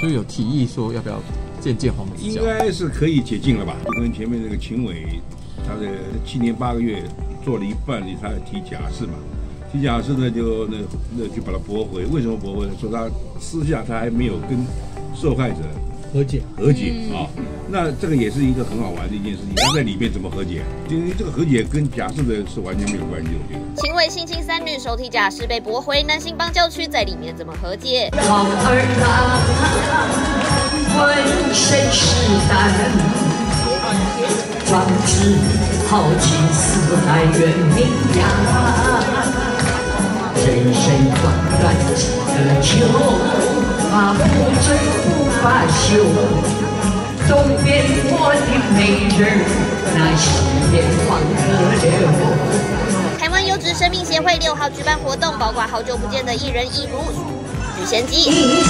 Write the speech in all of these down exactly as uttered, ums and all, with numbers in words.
所以有提议说要不要渐渐黄子佼？ 应该是可以解禁了吧？就跟前面那个秦伟，他的七年八个月做了一半，他提假释嘛，提假释呢就那那就把他驳回。为什么驳回呢？说他私下他还没有跟受害者和解和解啊、嗯哦，那这个也是一个很好玩的一件事情。他在里面怎么和解？因为这个和解跟假释的是完全没有关系，我觉得。 秦伟性侵三女，手提假释被驳回，南星邦教区在里面怎么和解？ 王儿郎，浑身是胆，壮志豪情四海远名扬，人生短短几个秋，他不醉不罢休。东边我的美人，那西边黄河流。 台湾优质生命协会六号举办活动，包括好久不见的艺人一如许贤基，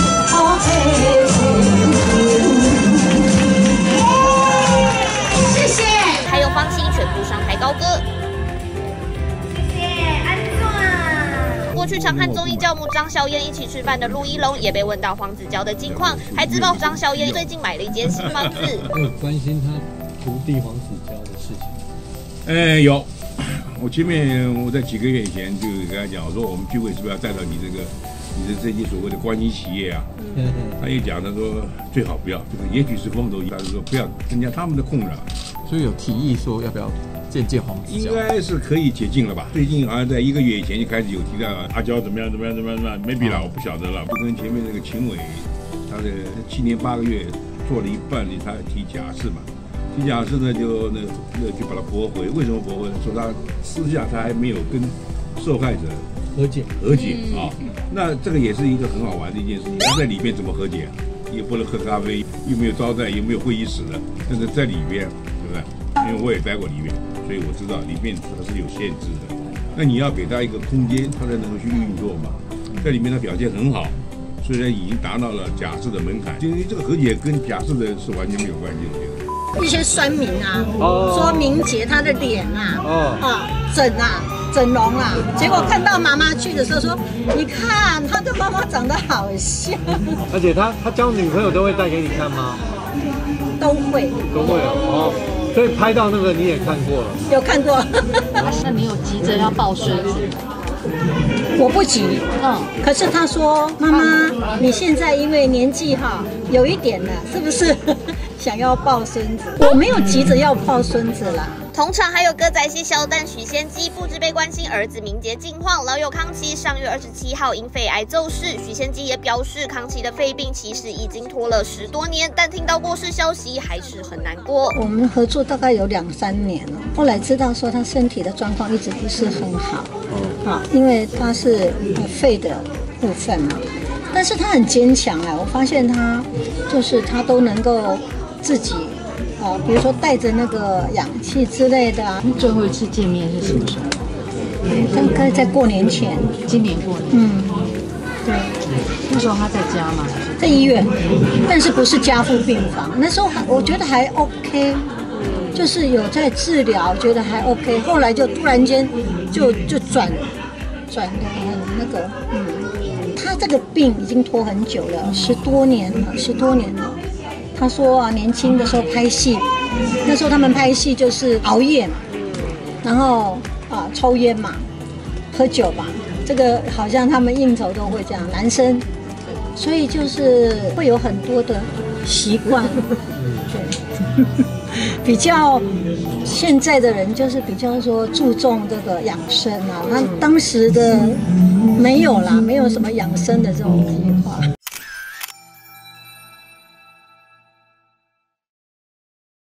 谢谢， 还有方心全部上台高歌。 谢谢安总。 过去常和综艺教母张小燕一起吃饭的陆一龙，也被问到黄子佼的近况，还知道张小燕最近买了一间新房子。 有关心他徒弟黄子佼的事情。 哎，有。我前面我在几个月以前就跟他讲，我说我们聚会是不是要带到你这个你的这些所谓的关系企业啊？嗯、他也讲，他说最好不要，这个也许是风头，他就说不要增加他们的困扰。 所以有提议说要不要渐渐黄子佼？ 应该是可以解禁了吧？最近好像在一个月以前就开始有提到阿娇怎么样怎么样怎么样怎么样 ，maybe 啦，我不晓得了。就跟前面那个秦伟，他的七年八个月做了一半，他提假释嘛。提假释呢，就那那就把他驳回。为什么驳回呢？说他私下他还没有跟受害者和解和解啊、嗯。那这个也是一个很好玩的一件事情。他在里面怎么和解？也不能喝咖啡，又没有招待，又没有会议室的。但是在里边，对不对？因为我也待过里面，所以我知道里面它是有限制的。那你要给他一个空间，他才能够去运作嘛。在里面他表现很好，虽然已经达到了假释的门槛，因为这个和解跟假释的是完全没有关系，我觉得。 一些酸民啊，哦、说明杰他的脸啊，哦，啊整啊整容啊，结果看到妈妈去的时候说，你看他跟妈妈长得好像。 而且他他交女朋友都会带给你看吗？ 都会， 都会哦。所以拍到那个你也看过了， 有看过。 那你有急着要抱孙子？ 我不急，嗯，可是他说妈妈，你现在因为年纪哈有一点了，是不是想要抱孙子？我没有急着要抱孙子啦。 同场还有歌仔戏小旦许仙基，不知被关心儿子明杰近况。老友康熙上月二十七号因肺癌骤逝，许仙基也表示，康熙的肺病其实已经拖了十多年，但听到过世消息还是很难过。 我们合作大概有两三年了，后来知道说他身体的状况一直不是很好，啊，因为他是肺的部分嘛，但是他很坚强啊，我发现他就是他都能够自己。啊，比如说带着那个氧气之类的啊。 最后一次见面是什么时候？ 大概在过年前。 今年过年。 嗯，对。 那时候他在家吗？ 在医院，但是不是加护病房。那时候还我觉得还 OK， 就是有在治疗，觉得还 OK。后来就突然间就就转转的很那个，嗯，他这个病已经拖很久了，十多年了，十多年了。他说啊，年轻的时候拍戏，那时候他们拍戏就是熬夜嘛，然后啊抽烟嘛，喝酒嘛，这个好像他们应酬都会这样，男生，所以就是会有很多的习惯，对，比较现在的人就是比较说注重这个养生啊，那当时的没有啦，没有什么养生的这种计划。